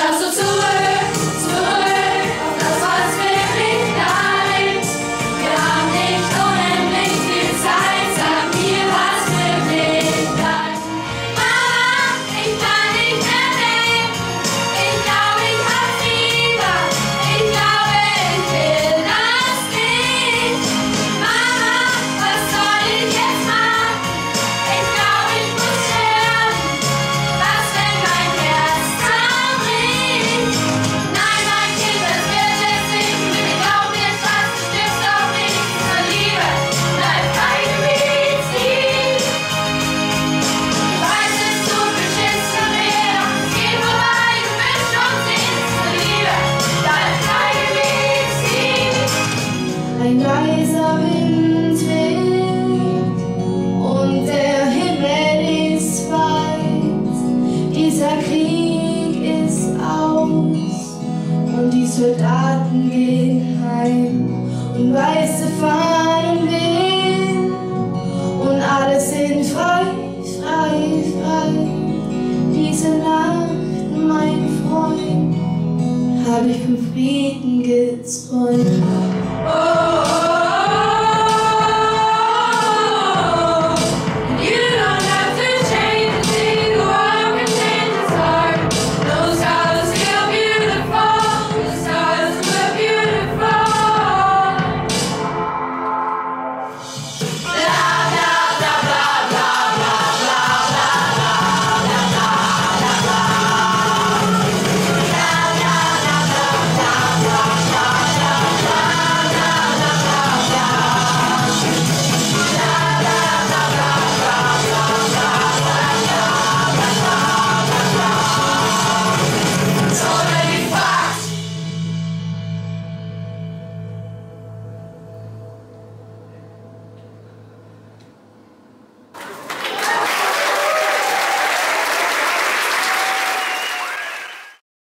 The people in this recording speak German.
schaust du zurück, zurück auf das, was wirklich bleibt. Wir haben nicht unendlich viel Zeit, sag mir, was wirklich bleibt. Mama, ich kann nicht mehr leben. Ich glaube, ich hab Fieber. Ich glaube, ich will das nicht. Mama, was soll ich jetzt machen? Ich glaube, ich muss sterben. Was, wenn mein Herz zerbricht? Nein, mein Kind, das wird es nicht. Ich glaub mir, Schatz, du stirbst doch nicht. Zur Liebe bleibt keine Medizin. Ich weiß, es tut beschissen weh, doch es geht vorbei, du wirst schon sehen. Zur Liebe bleibt keine Medizin. Ein leiser Wind weht und der Himmel ist weit. Dieser Krieg ist aus und die Soldaten gehen heim und weiße Fahnen wehen und alle sind frei, frei, frei. Diese Nacht, mein Freund, hab ich vom Frieden geträumt. Oh,